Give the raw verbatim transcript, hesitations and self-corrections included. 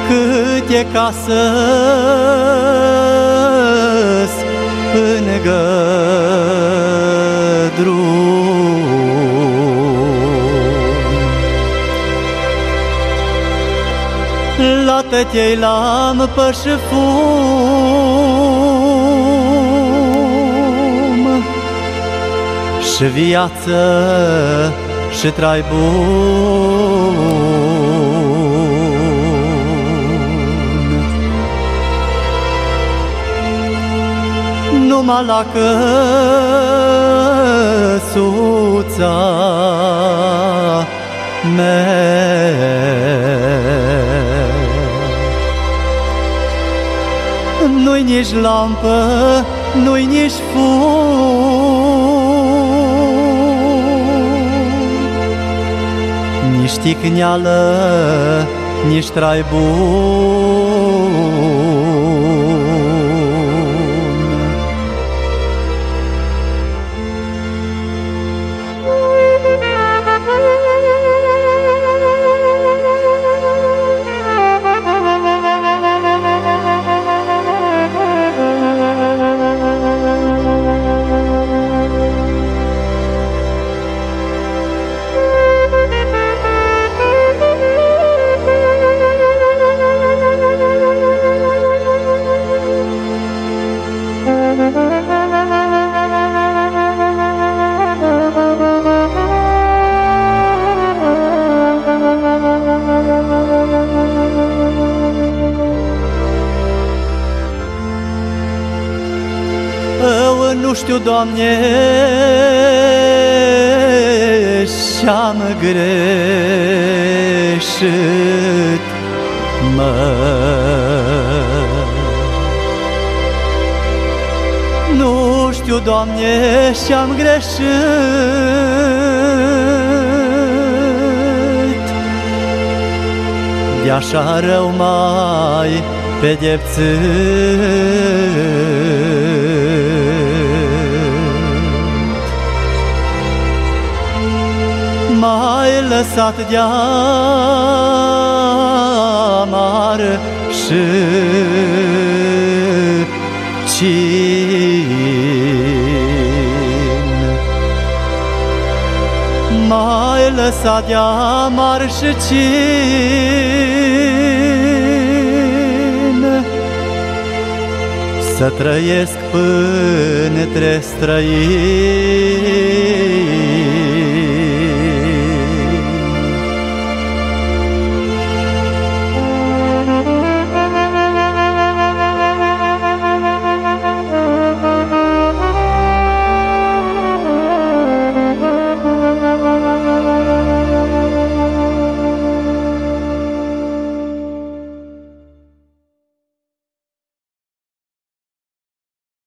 cât e ca să-s în gădrum. La tătiei l-am pășefum și viață și trai bun. Numai la căsuța mea nu-i nici lampă, nu-i nici fum, nici ticneală, nici trai bun. Eu nu știu, Doamne, și-am greșit, mă. Nu știu, Doamne, și-am greșit, de așa rău mai pedepsit. M-ai lăsat de-amar și cin. M-ai lăsat de-amar și cin, să trăiesc până-tre străini.